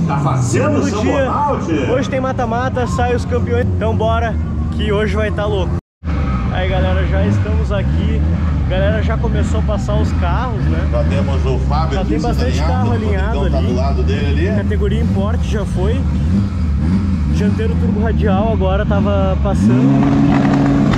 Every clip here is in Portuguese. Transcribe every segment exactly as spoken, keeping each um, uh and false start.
Tá fazendo segundo dia. Hoje tem mata-mata, sai os campeões. Então bora, que hoje vai estar louco. Aí galera, já estamos aqui. A galera já começou a passar os carros, né? Já temos o Fábio. Já tem bastante carro alinhado ali. Tá do lado dele ali. Categoria Import já foi. Dianteiro turbo radial agora tava passando.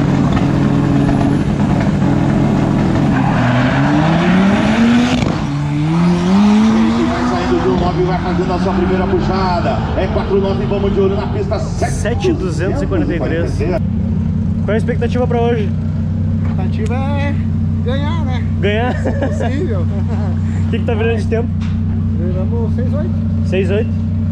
Vai fazendo a sua primeira puxada. É quatro nove, vamos de olho na pista. sete mil duzentos e quarenta e três. Qual é a expectativa para hoje? A expectativa é ganhar, né? Ganhar? Se possível. O que que tá virando de tempo? Viramos seis oito. seis oito?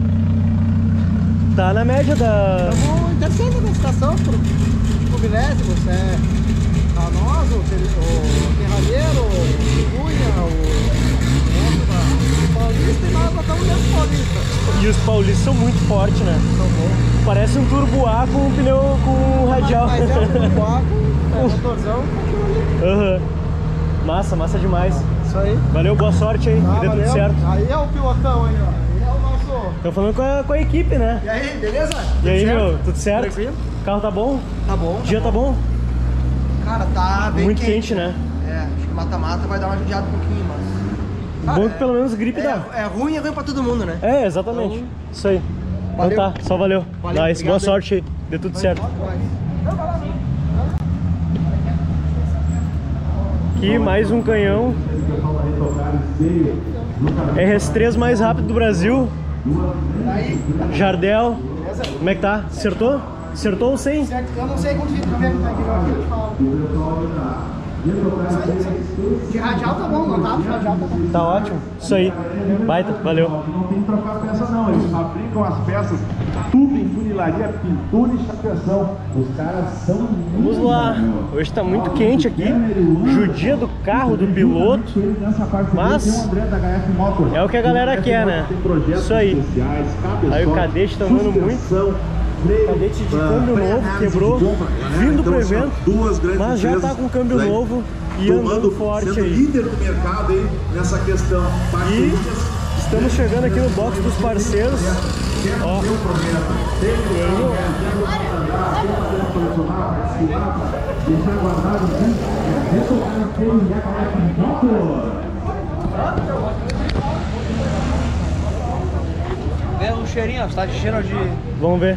Tá na média da... Estamos em terceira classificação pro milésimo. É Canoso, o Terralheiro, o Cunha, o... Paulista e nós botamos dentro Paulista. E os paulistas são muito fortes, né? São bons. Parece um turbo A com um pneu com radial. Mas é um turbo A com motorzão. Uhum. Massa, massa demais. Isso aí. Valeu, boa sorte aí, Tá, que dê tudo valeu. certo. Aí é o pilotão aí, ó. Aí é o nosso... Tô falando com a, com a equipe, né? E aí, beleza? E aí, meu, tudo certo? Tranquilo? O carro tá bom? Tá bom. O dia tá bom? Cara, tá bem Muito quente, quente, né? É, acho que mata-mata vai dar uma judiada um pouquinho, mas... Cara, Bom que pelo menos gripe é, dá. É ruim, é ruim pra todo mundo, né? É, exatamente. Então, isso aí. valeu. Então tá, só valeu. Valeu, Nice, obrigado, boa hein? sorte aí. Dê tudo certo. Aqui mais um canhão. R S três mais rápido do Brasil. Jardel. Como é que tá? Acertou? Acertou ou sem? Eu não sei quanto fica mesmo, tá aqui, eu falo. De radial tá bom, não tá? De radial tá bom. Tá ótimo. Isso aí. Baita, valeu. Não tem que trocar peça não, eles fabricam as peças tudo em funilaria, pintura e chapeação. Os caras são... Vamos lá. Hoje tá muito quente aqui. Judia do carro, do piloto. Mas é o que a galera quer, né? Isso aí. Aí o cadete tá andando muito. Cadete de câmbio novo, quebrou, vindo pro evento, mas já tá com câmbio novo e andando forte aí. Líder do mercado aí nessa questão. E estamos chegando aqui no box dos parceiros. Ó. Vê o cheirinho, ó, tá de cheiro de... Vamos ver.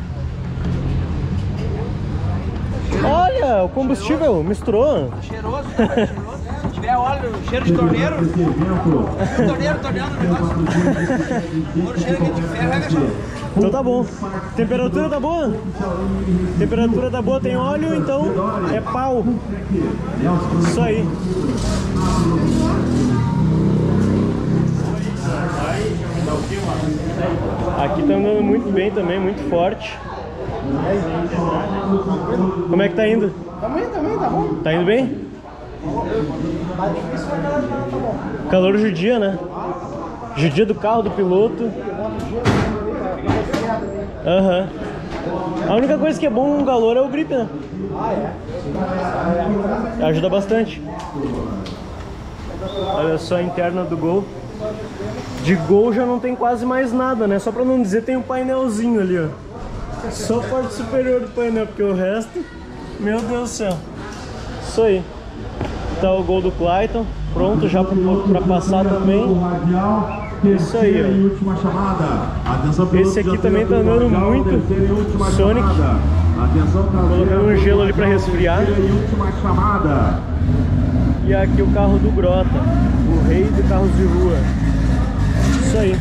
Olha, o combustível misturou. Tá cheiroso, tá cheiroso. Se tiver óleo, cheiro de torneiro. Torneiro, torneando o negócio. Quando cheiro aqui de ferro, vai agachar. Então tá bom. Temperatura tá boa? Temperatura tá boa, tem óleo, então é pau. Isso aí. Aqui tá andando muito bem também, muito forte. Como é que tá indo? Também, também, tá bom. Tá indo bem? Tá difícil, mas tá bom. Calor judia, né? Judia do carro, do piloto. Aham. Uhum. A única coisa que é bom no calor é o grip, né? Ah, é? Ajuda bastante. Olha só a interna do Gol. De Gol já não tem quase mais nada, né? Só pra não dizer, tem um painelzinho ali, ó. Só a parte superior do painel, porque o resto... Meu Deus do céu. Isso aí. Tá o Gol do Clayton. Pronto já pra, pra passar também. Isso aí, ó. Esse aqui também tá andando muito. Sonic. Colocando um gelo ali pra resfriar. E aqui o carro do Grota. O rei de carros de rua. Isso aí.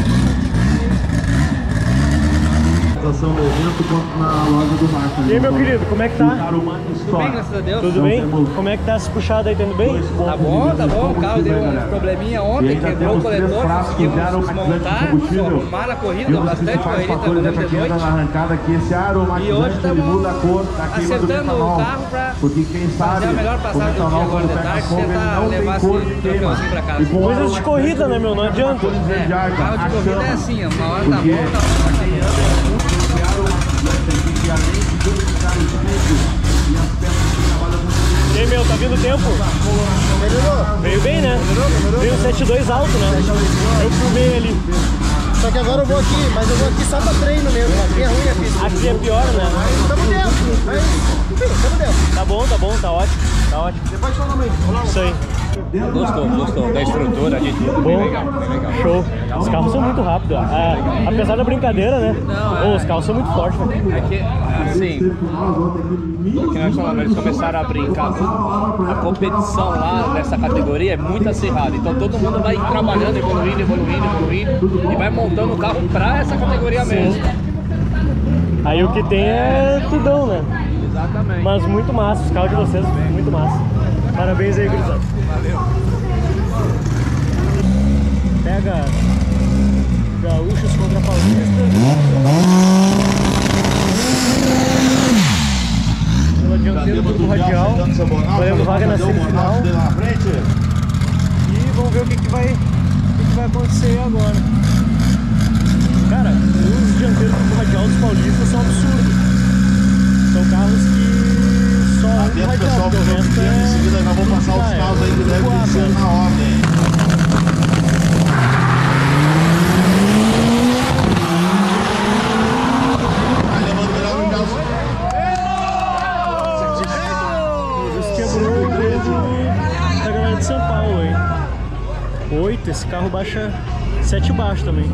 Do evento quanto na loja do Marco. E aí, meu querido, como é que tá? Tudo bem, graças a Deus. Tudo bem? Como é que tá essa puxada aí, tendo bem? Tá bom, tá bom. O carro deu um probleminha ontem, quebrou o coletor, conseguimos desmontar, arrumar na corrida, bastante corrida, trabalhando de noite. E hoje estamos acertando o carro pra fazer a melhor passagem do dia agora de tarde, tentar levar esse troféuzinho pra casa. Coisas de corrida, né, meu? Não adianta. É, carro de corrida é assim, ó, uma hora tá bom, tá bom. E aí, meu, tá vindo tempo? Veio bem, né? Veio sete dois alto, né? Eu filmei ali. Só que agora eu vou aqui, mas eu vou aqui só pra treino mesmo. Aqui é ruim a pista. Aqui é pior, né? Mas tamo dentro. Mas, enfim, tamo dentro. Tá bom, tá bom, tá ótimo. Tá ótimo. Depois só nome. Isso aí. Gostou, gostou da estrutura de tudo. Bom, bem legal, bem legal. Show. Os carros são muito rápidos. Ah, apesar da brincadeira, né? Não, é... oh, os carros são muito fortes, velho. É que, assim, o que nós falamos, eles começaram a brincar. A competição lá nessa categoria é muito acirrada. Então todo mundo vai trabalhando, evoluindo, evoluindo, evoluindo e vai montando o carro pra essa categoria mesmo. Aí o que tem é tudão, né? Exatamente. Mas muito massa, os carros de vocês, muito massa. Parabéns aí, gurizada. Valeu. Pega Gaúchos contra Paulistas. Pela dianteira do Radial. Valendo vaga na semifinal. E vamos ver o que, que, vai, o que, que vai acontecer agora. Cara, os dianteiros do Radial dos Paulistas são absurdos. São carros que só andam no radial, porque o resto é... Em seguida já vou passar os carros aí que devem ser na ordem. Da galera de São Paulo, hein? oito, esse carro baixa sete baixo também.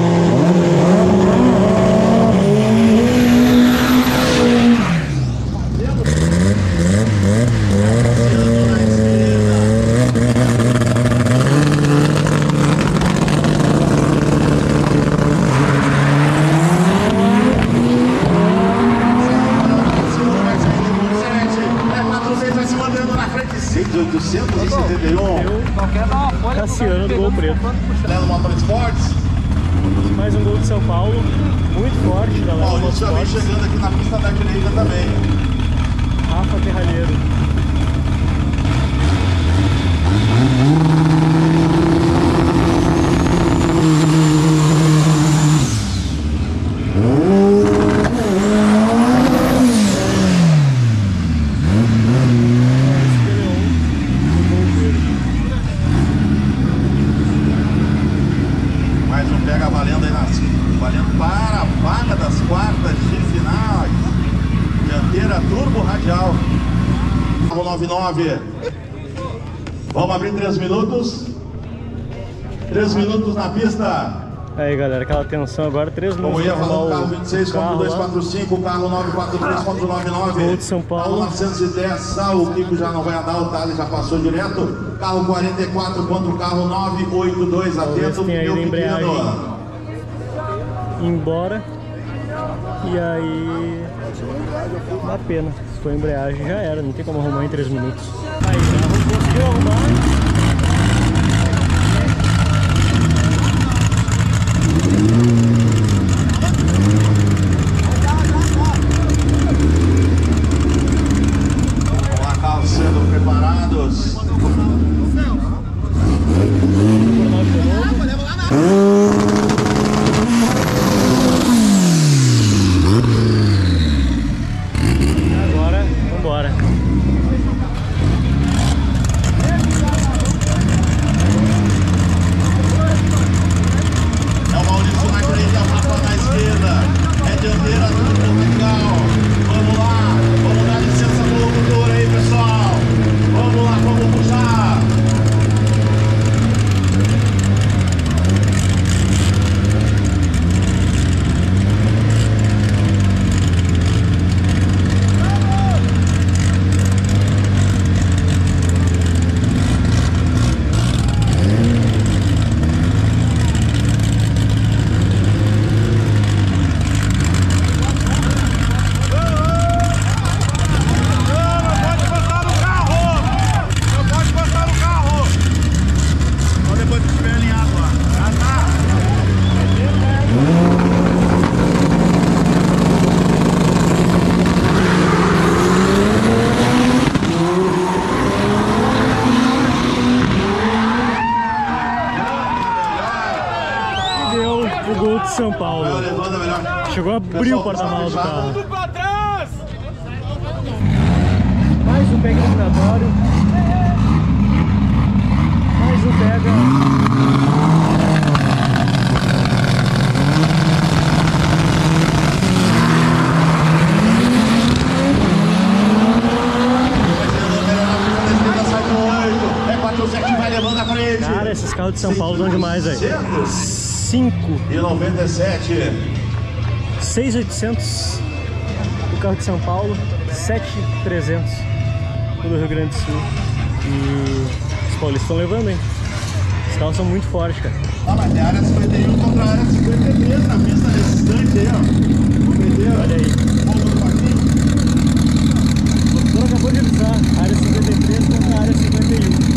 oitocentos e setenta e um. Cassiano do Gol Preto. Lendo Motorsports. Mais um gol de São Paulo. Muito forte da Lendo Maurício também Motorsports. chegando aqui na pista da direita também. Rafa Terralheiro. Mais um pega valendo aí nas, valendo para a vaga das quartas de final. Dianteira turbo radial. noventa e nove. Vamos abrir três minutos. três minutos na pista. Aí galera, aquela tensão agora, três Como minutos. ia falando, o carro vinte e seis contra o dois quatro cinco, carro nove quatro três contra o noventa e nove. Gol de São Paulo. Carro novecentos e dez, Sal, o Kiko já não vai andar, o Thales já passou direto. Carro quarenta e quatro contra o carro nove oito dois, atento, tem aí pneu a embreagem. pequeno. Embora. E aí... Dá pena. Se for embreagem já era, não tem como arrumar em três minutos. Aí, já conseguiu arrumar. Sendo preparados. Agora, vambora. É o Maurício na direita, é o Rafa na esquerda. É dianteira, tudo legal. Vamos lá, vamos dar licença pro locutor aí, pessoal. Vamos lá, vamos puxar. O gol de São Paulo. Chegou a abrir o porta-malas do carro. Mais um pega eliminatório. Mais um pega. esses carros de São Paulo são demais, velho. cinco e noventa e sete. seis mil e oitocentos o carro de São Paulo, sete mil e trezentos o do Rio Grande do Sul. E os paulistas estão levando, hein? Os carros são muito fortes, cara. Ah, mas é a área cinquenta e um contra a área cinquenta e três na pista distante aí, ó. Entendeu? Olha aí. O doutor acabou de avisar, área cinquenta e três contra a área cinquenta e um.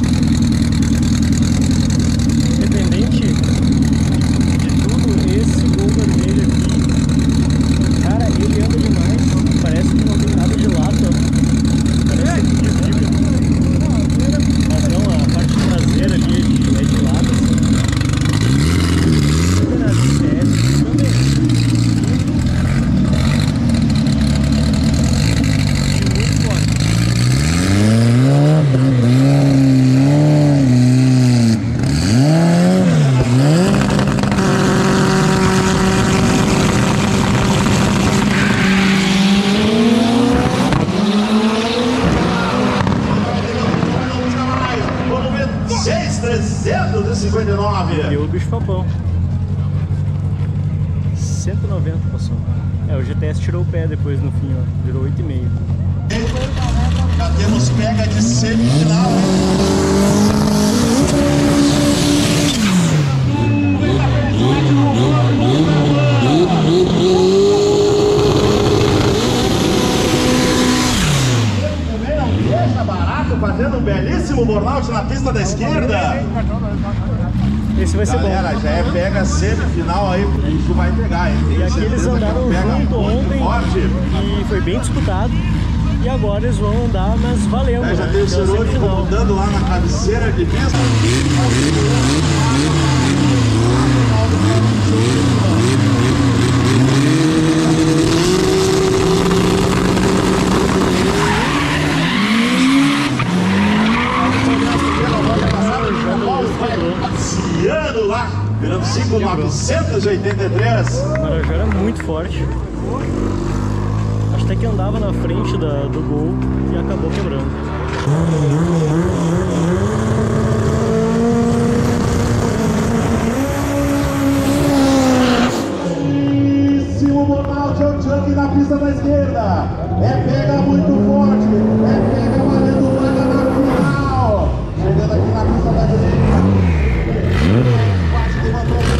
Independente de tudo, esse Gol vermelho aqui, cara, ele anda demais. Parece que não tem nada de lado, ó. Parece que de fibra. Mas não, a parte traseira ali é de lado, assim. E o bicho papão. cento e noventa passou. É, o G T S tirou o pé depois no fim, ó. Virou oito e meio. Já temos pega de semifinal, também não deixa barato, fazendo um belíssimo burnout na pista da esquerda. Esse vai ser Galera, bom. já é pega semifinal aí, isso vai pegar, hein? E aqui eles andaram junto ontem forte. e foi bem disputado. E agora eles vão andar, mas valendo. É, já né? tem o Então, Cirone semifinal. comandando lá na cabeceira de pista. Passeando lá, virando cinco mil novecentos e oitenta e três. O Marajó era muito forte. Acho até que andava na frente da, do Gol e acabou quebrando. Belíssimo burnout, é o Chuck na pista da esquerda. É pega muito forte, é pega valendo vaga na final. Chegando aqui na pista da direita. Quase levantou a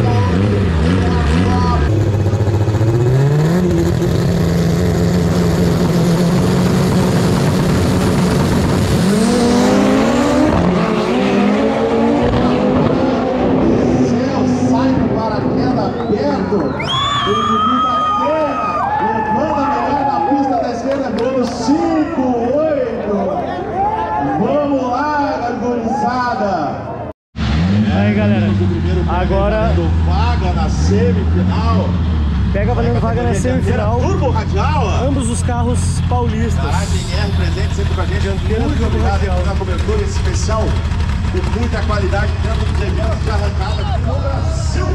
Aí galera, agora vaga na semifinal. pega valendo vaga na semifinal. Turbo Radial. Ambos os carros paulistas. Garagem R presente sempre com a gente. Muito obrigado pela cobertura especial com muita qualidade dentro dos eventos de arrancada aqui no Brasil.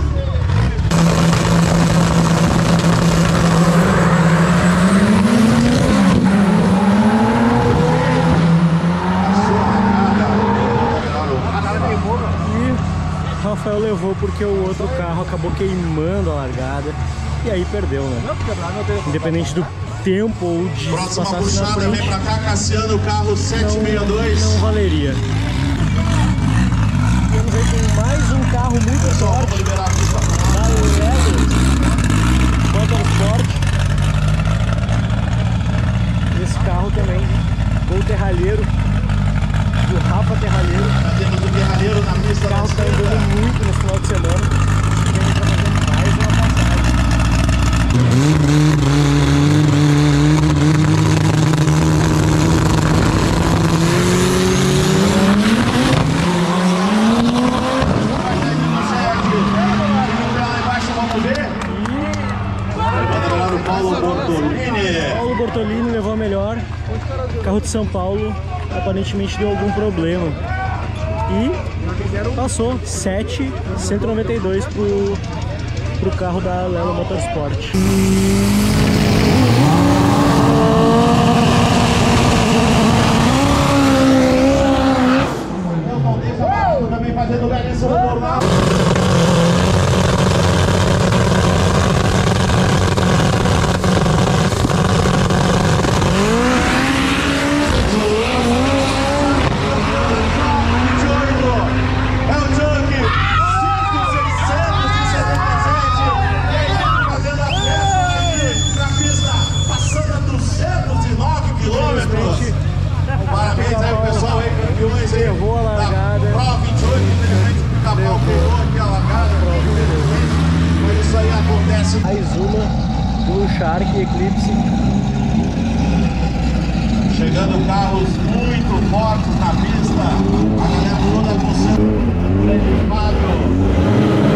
E Rafael levou porque o outro carro acabou queimando a largada e aí perdeu, né? Independente do tempo ou de Próxima passasse na puxada, vem frente, pra cá, Cassiano, carro sete seis dois. não valeria. Temos aí com mais um carro muito Pessoal, forte vamos liberar a pista. da Lego Motorsport. Esse carro também, Gol Terralheiro, do Rafa Terralheiro. Já temos o Guerralheiro na pista O da carro está esquerda. andando muito no final de semana. E ele está fazendo mais uma passagem. Paulo Bortolini levou a melhor. O carro de São Paulo aparentemente deu algum problema. E passou sete cento e noventa e dois pro, pro carro da Lelo Motorsport. Também batendo belíssimo por lá. Parabéns aí pro pessoal aí, campeões aí. Errou a largada. Da Pro vinte e oito, infelizmente o Capão pegou aqui a largada. Mas isso aí acontece. Mais uma Blue Shark Eclipse. Chegando carros muito fortes na pista. A galera toda com seu grande Fábio.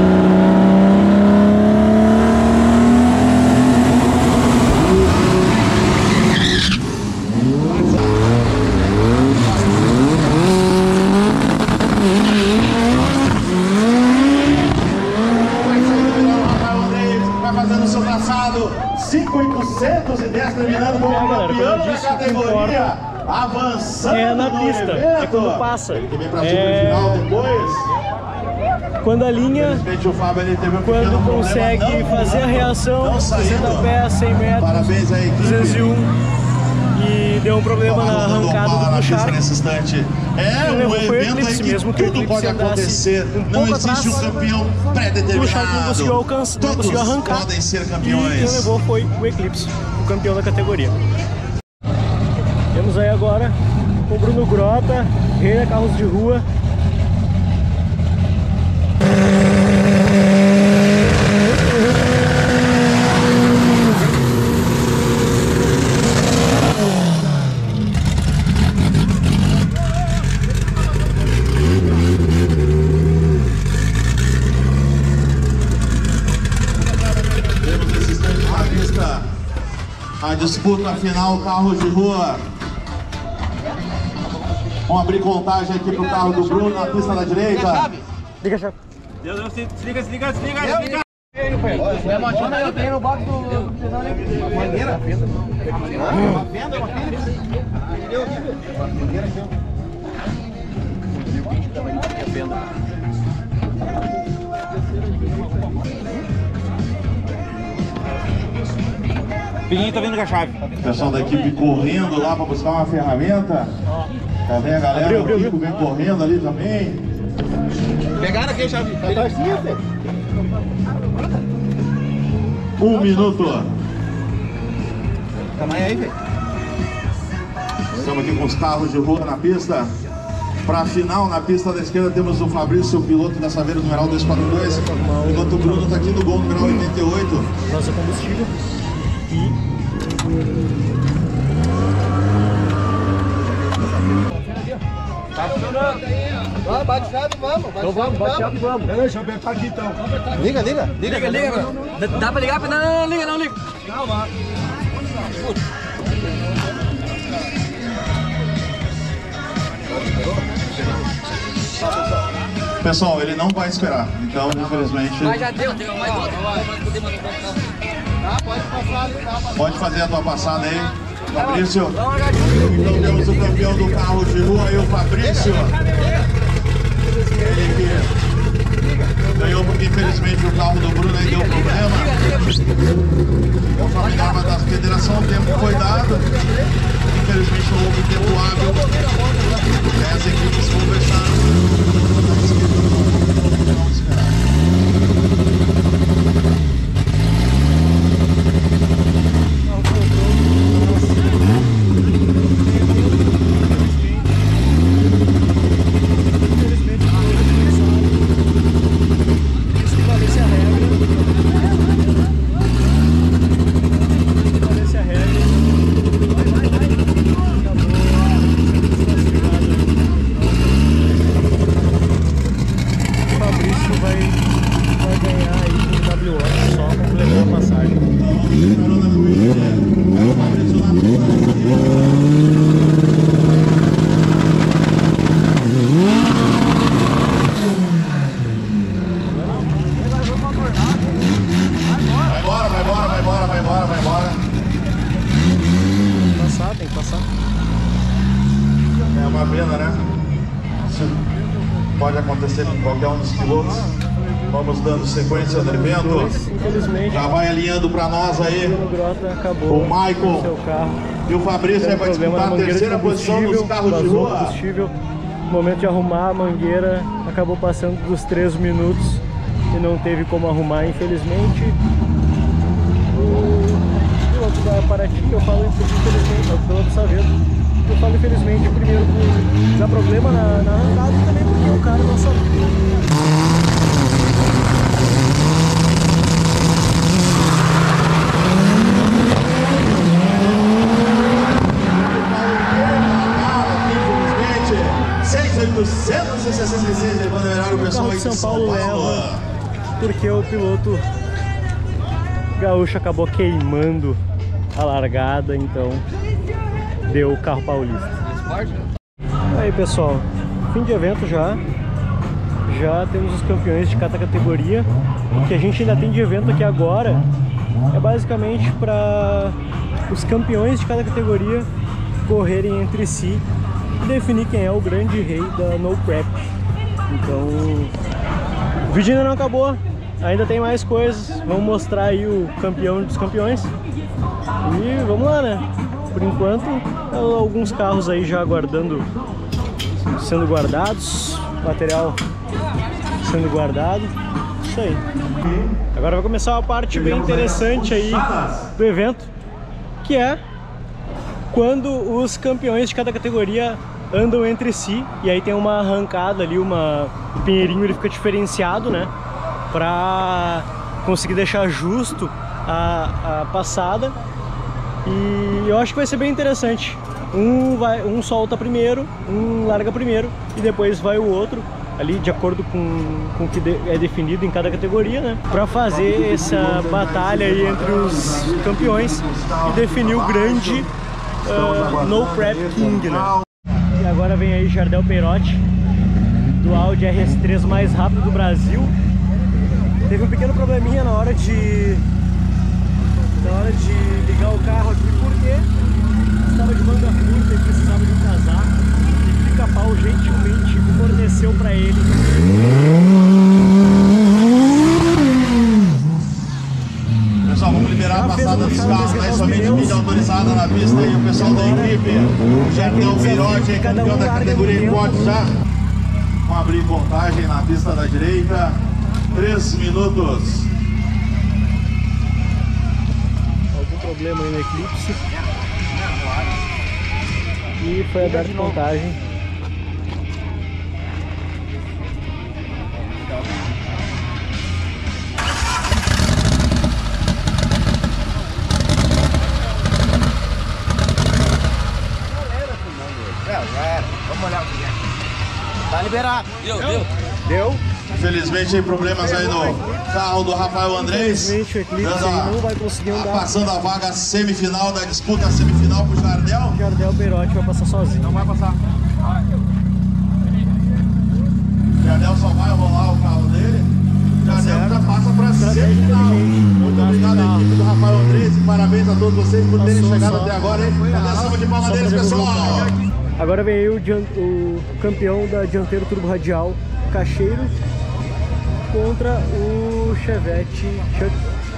cinco mil oitocentos e dez terminando como campeão da categoria, avançando é na pista, no é quando passa. Ele que vem pra é... final depois. Quando a linha, o Fábio, ele teve um quando consegue não, fazer a reação, sessenta pés, cem metros, parabéns aí, duzentos e um, e deu um problema na arrancada do Shark. Nesse instante. É um evento aí que mesmo que tudo pode acontecer. Um não existe atrás, um campeão pré-determinado. O Shark não conseguiu alcançar, não conseguiu arrancar. Podem ser campeões. E quem levou foi o Eclipse, o campeão da categoria. Temos aí agora o Bruno Grota, rei da carros de rua. A disputa final, carros de rua. Vamos abrir contagem aqui pro carro do Bruno na pista da direita. Liga a chave. Deus, Deus, desliga, desliga, desliga, desliga. É uma chave que tem no box do... Uma mangueira? Uma fenda, uma fenda? Pinguinho tá vindo com a chave. O pessoal da equipe correndo lá para buscar uma ferramenta. Também a galera abriu, do abriu, Kiko vem correndo ali também. Pegaram aqui a chave. Um minuto. Tamanho aí, velho. Estamos aqui com os carros de rua na pista. Para a final, na pista da esquerda, temos o Fabrício, o piloto da Saveiro, numeral dois quatro dois. Enquanto o Bruno está aqui no gol, numeral oitenta e oito. Nosso combustível. E... Tá funcionando. Vamos, bate chave, vamos. Então vamos, bate chave, vamos. Deixa eu apertar aqui então. Liga, liga. Liga, liga, liga. Dá pra ligar? Não, não, não, liga, não, liga. Calma. Pessoal, ele não vai esperar, então infelizmente... Mas já deu, deu mais outra. Tá, pode passar. Pode fazer a tua passada aí, Fabrício. Então temos o campeão do carro de rua aí, o Fabrício. Ele que ganhou porque infelizmente o carro do Bruno aí deu problema. Conforme norma da federação, o tempo foi dado. Infelizmente não houve tempo hábil. As equipes conversaram. pode acontecer com qualquer um dos pilotos. Vamos dando sequência no evento. Infelizmente, já vai alinhando para nós aí o Grota acabou o Michael seu carro. E o Fabrício vai disputar a terceira posição nos carros de rua. Combustível. No momento de arrumar a mangueira, acabou passando dos três minutos e não teve como arrumar, infelizmente. O piloto da Paraty, eu falo infelizmente, o piloto Savedo, eu falo infelizmente primeiro por dar problema na, na arrancada e também porque o cara não sabia. oitocentos e sessenta e seis levando o horário, o pessoal de São Paulo leva porque o piloto gaúcho acabou queimando a largada, então deu o carro paulista. Aí pessoal, fim de evento já. Já temos os campeões de cada categoria. O que a gente ainda tem de evento aqui agora é basicamente para os campeões de cada categoria correrem entre si e definir quem é o grande rei da No Prep. Então, o vídeo ainda não acabou, ainda tem mais coisas. Vamos mostrar aí o campeão dos campeões e vamos lá, né? Por enquanto, alguns carros aí já aguardando, sendo guardados, material sendo guardado, isso aí. Agora vai começar uma parte bem interessante aí do evento, que é quando os campeões de cada categoria andam entre si, e aí tem uma arrancada ali, uma... o pinheirinho ele fica diferenciado, né, pra conseguir deixar justo a, a passada, e eu acho que vai ser bem interessante. Um, vai, um solta primeiro, um larga primeiro, e depois vai o outro, ali de acordo com, com o que de, é definido em cada categoria, né, pra fazer essa batalha aí entre os campeões e definir o grande Uh, No Prep King, né? E agora vem aí Jardel Perotti, do Audi R S três mais rápido do Brasil. Teve um pequeno probleminha na hora de na hora de ligar o carro aqui, porque estava de manga curta e precisava de um casaco, e o Pica-Pau gentilmente forneceu para ele. Pessoal, vamos liberar a passada dos carros, né? Somente mídia autorizada na pista aí, o pessoal da equipe. O Jardel Perotti, campeão da categoria Import já. Vamos abrir contagem na pista da direita. Três minutos. Algum problema aí no eclipse. E foi aberta a contagem. Tá liberado. Deu, deu. Deu? Infelizmente tem problemas aí no carro do Rafael Andrés. Infelizmente o Eclipse aí não vai conseguir andar. Passando a vaga semifinal da disputa semifinal pro Jardel. O Jardel Perotti vai passar sozinho. Não vai passar. O Jardel só vai rolar o carro dele. O Jardel já passa pra semifinal. Muito obrigado à equipe do Rafael Andrés e parabéns a todos vocês por terem chegado até agora, hein? Cadê a salva de palmas deles, pessoal? Agora vem aí o, o campeão da dianteiro turbo radial, Cacheiro, contra o Chevette Chuck.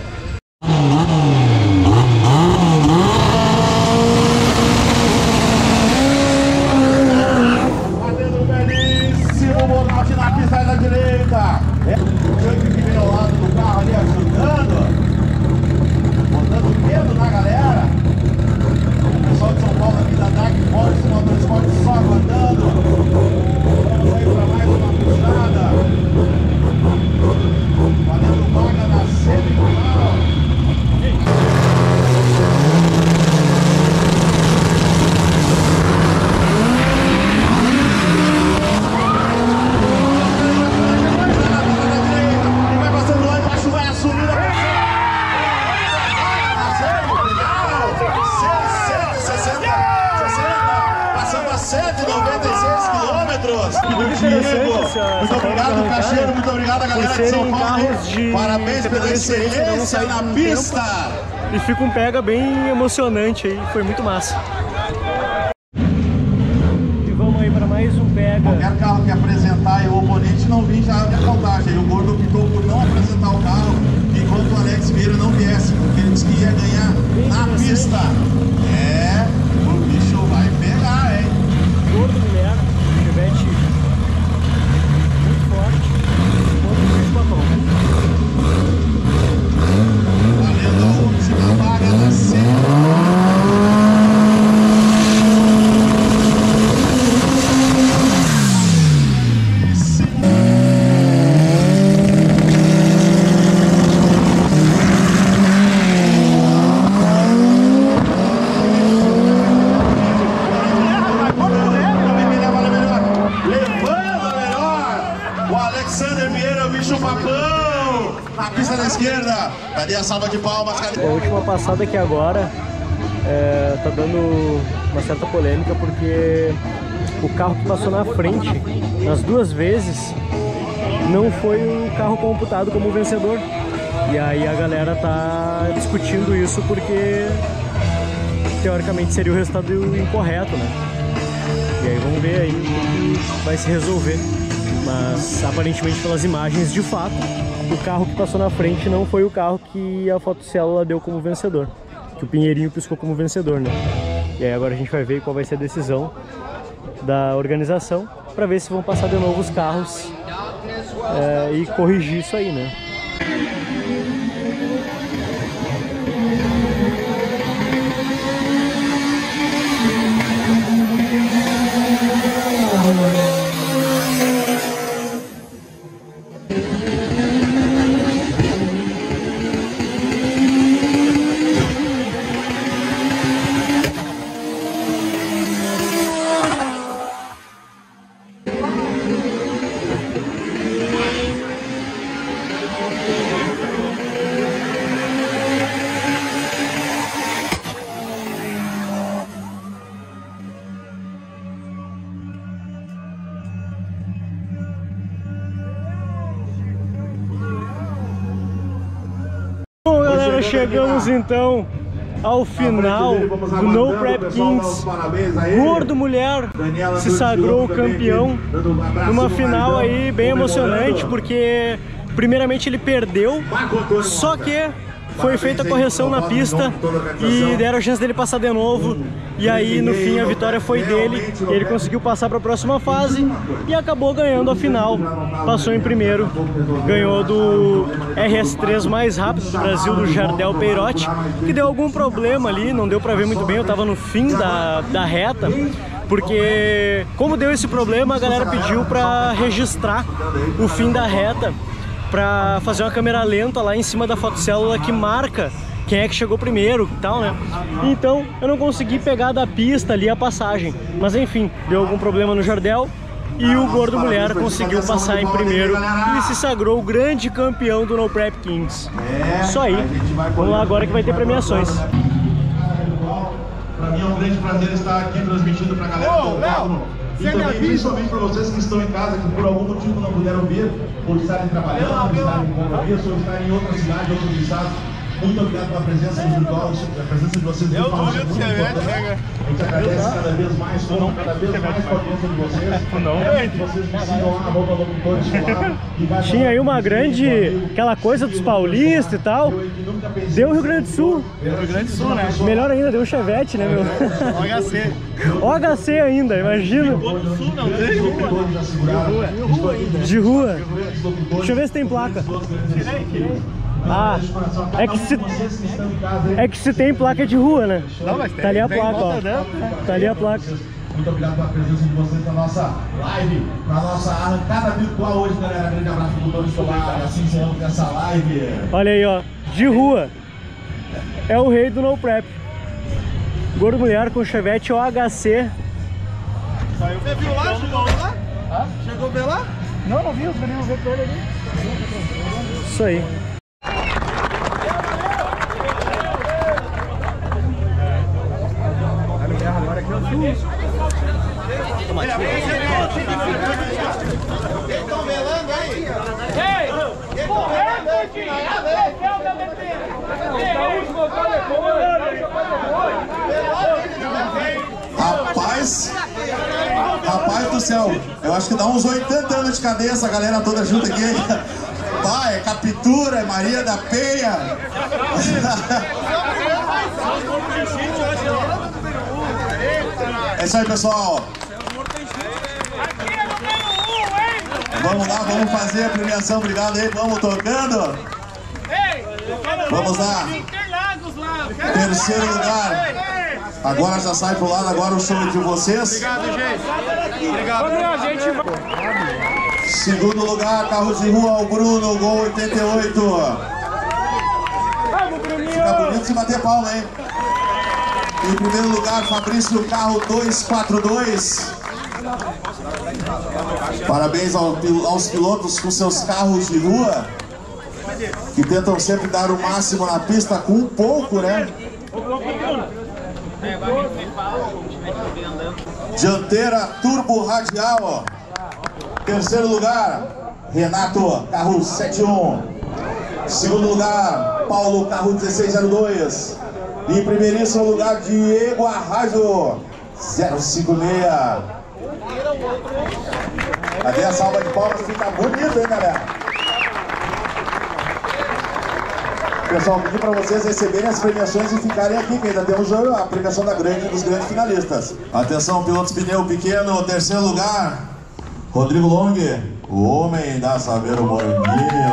Batendo belíssimo bonote na pista da direita. É o Chuck que vem ao lado do carro ali ajudando, botando medo na galera. O pessoal de São Paulo aqui da D A C Forte, Motorsport só aguardando. Vamos aí para mais uma puxada. Valendo vaga na semifinal. Vai passando lá embaixo, vai assumindo a cento e noventa e seis quilômetros. Muito obrigado, Cacheiro. Muito obrigado a galera de São Paulo. Parabéns pela excelência na pista. E fica um pega bem emocionante aí. Foi muito massa. E vamos aí para mais um pega. pega... Qualquer carro que apresentar e o oponente não vir já abre a contagem. E o Gordo optou por não apresentar o carro enquanto o Alex Vieira não viesse, porque ele disse que ia ganhar na pista. É, o bicho vai pegar, hein? Gordo Mulher, Chevette muito forte, contra o bicho papão. Valendo a última vaga da série. Cadê a salva de palmas? Cadê? A última passada aqui agora é, tá dando uma certa polêmica porque o carro que passou na frente nas duas vezes não foi o carro computado como vencedor. E aí a galera tá discutindo isso porque teoricamente seria o resultado incorreto, né? E aí vamos ver aí o que vai se resolver. Mas aparentemente pelas imagens, de fato, o carro que passou na frente não foi o carro que a fotocélula deu como vencedor, que o Pinheirinho piscou como vencedor, né? E aí agora a gente vai ver qual vai ser a decisão da organização para ver se vão passar de novo os carros é, e corrigir isso aí, né? Bom, galera, chegamos então ao final do No Prep Kings. Gordo Mulher se sagrou campeão numa final aí bem emocionante, porque primeiramente ele perdeu, só que foi feita a correção na pista e deram a chance dele passar de novo. E aí no fim a vitória foi dele, ele conseguiu passar para a próxima fase e acabou ganhando a final. Passou em primeiro, ganhou do R S três mais rápido do Brasil, do Jardel Peirotti, que deu algum problema ali, não deu para ver muito bem, eu tava no fim da, da reta, porque como deu esse problema, a galera pediu para registrar o fim da reta, para fazer uma câmera lenta lá em cima da fotocélula que marca quem é que chegou primeiro e tal, né? Então eu não consegui pegar da pista ali a passagem, mas enfim, deu algum problema no Jardel e o Gordo Mulher conseguiu passar em primeiro e se sagrou o grande campeão do No Prep Kings. Isso aí, vamos lá agora que vai ter premiações. Para mim é um grande prazer estar aqui transmitindo para a galera do autódromo. E também, principalmente para vocês que estão em casa, que por algum motivo não puderam vir, por estarem trabalhando, por estarem em compromisso, ou estarem em outra cidade, outros estados. Muito obrigado pela presença virtual, a presença de vocês virtual. É muito importante. A gente agradece cada vez mais, como cada vez mais com a audiência de vocês. É que vocês me sigam lá, arroba locutores lá. Tinha aí uma grande, aquela coisa dos paulistas e tal. Deu o Rio Grande do Sul. Deu o Rio Grande do Sul, né? Melhor ainda, deu o Chevette, né, meu? O H C. O H C ainda, imagina. Sul não tem. De rua. De rua ainda. De rua. Deixa eu ver se tem placa. Ah, é que se, é que se tem placa de rua, né? Não, mas tem, tá ali a tem placa, ó. Dentro, né? Tá ali a placa. Muito obrigado pela presença de vocês na nossa live, na nossa arrancada virtual hoje, galera. Grande abraço pro Doutor Solar, assim encerramos essa live. Olha aí, ó, de rua. É o rei do No Prep. Gordo Mulher com Chevette O H C. Você viu lá? Chegou lá? Ah? Chegou a ver lá? Não, não vi, os meninos ver pra ele ali. Isso aí. Estão velando aí? Ei! Correto, Coutinho! Rapaz, rapaz, Rapaz do céu, eu acho que dá uns oitenta anos de cadeia essa galera toda junta aqui. Pai, é Captura, é Maria da Penha. É isso aí, pessoal. Vamos lá, vamos fazer a premiação. Obrigado aí, vamos tocando. Vamos lá. Terceiro lugar. Agora já sai pro lado, agora o show de vocês. Obrigado, gente. Obrigado. Segundo lugar, carro de rua, o Bruno, Gol oitenta e oito. Fica bonito se bater palma, hein? Em primeiro lugar, Fabrício, carro dois quatro dois. Parabéns ao, aos pilotos com seus carros de rua, que tentam sempre dar o máximo na pista com um pouco, né? Dianteira Turbo Radial, ó. Terceiro lugar, Renato, carro sete um. Segundo lugar, Paulo, carro dezesseis zero dois. E em primeiríssimo lugar, Diego Arrajo, zero cinco seis. Cadê a salva de palmas? Fica bonito, hein, galera? Pessoal, pedi para vocês receberem as premiações e ficarem aqui, que ainda temos a premiação da grande, dos grandes finalistas. Atenção, pilotos pneu pequeno, terceiro lugar, Rodrigo Long, o homem da Saveiro Moranguinho.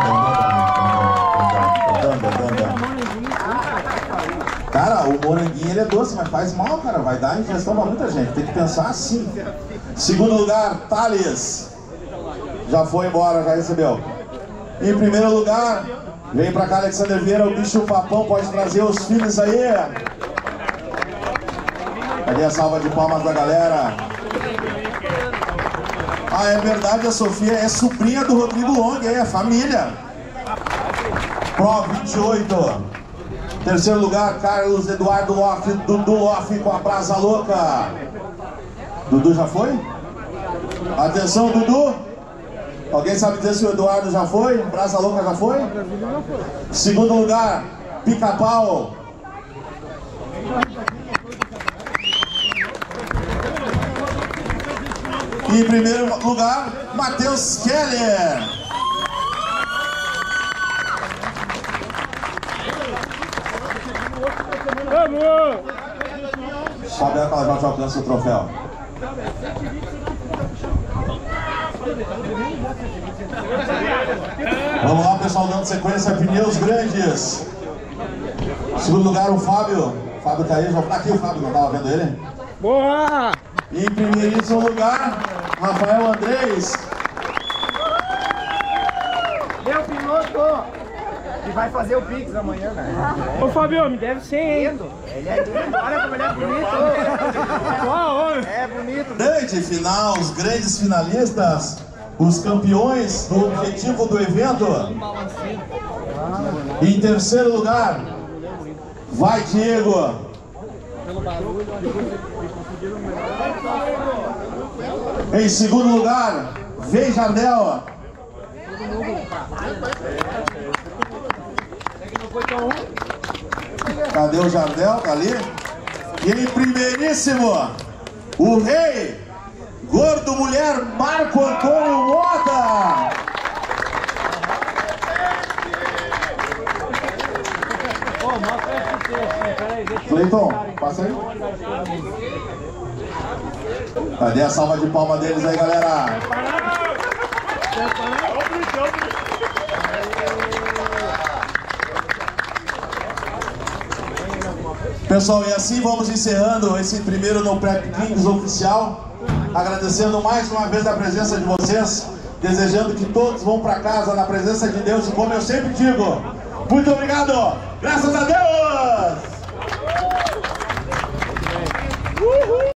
Cara, o moranguinho ele é doce, mas faz mal, cara. Vai dar ingestão pra muita gente. Tem que pensar assim. Segundo lugar, Thales. Já foi embora, já recebeu. Em primeiro lugar, vem pra cá, Alexander Vieira, o bicho papão. Pode trazer os filhos aí. Cadê a salva de palmas da galera? Ah, é verdade, a Sofia é sobrinha do Rodrigo Long, é família. Pro vinte e oito. Terceiro lugar, Carlos Eduardo Loff, Dudu Loff com a Brasa Louca. Dudu já foi? Atenção, Dudu. Alguém sabe dizer se o Eduardo já foi? Brasa Louca já foi? Segundo lugar, Pica-Pau. E em primeiro lugar, Matheus Keller. Sobe ela para já alcança o troféu. Vamos lá, pessoal, dando sequência, pneus grandes. Segundo lugar, o Fábio. O Fábio tá aí, já tá aqui o Fábio, não tava vendo ele? Boa! E em primeiríssimo lugar, Rafael Andrés. Meu piloto! Que vai fazer o Pix amanhã, né? Ô Fabio, me deve ser, hein? Ele é lindo, olha como ele é bonito! É bonito! Grande final, os grandes finalistas, os campeões do objetivo do evento. Em terceiro lugar, vai Diego. Em segundo lugar, vem Jardel. Cadê o Jardel? Tá ali. E em primeiríssimo, o rei, gordo mulher, Marco Antônio Mota. Cleiton, passa aí. Cadê a salva de palma deles aí, galera? Pessoal, e assim vamos encerrando esse primeiro No Prep Kings oficial, agradecendo mais uma vez a presença de vocês, desejando que todos vão para casa na presença de Deus, e como eu sempre digo, muito obrigado, graças a Deus!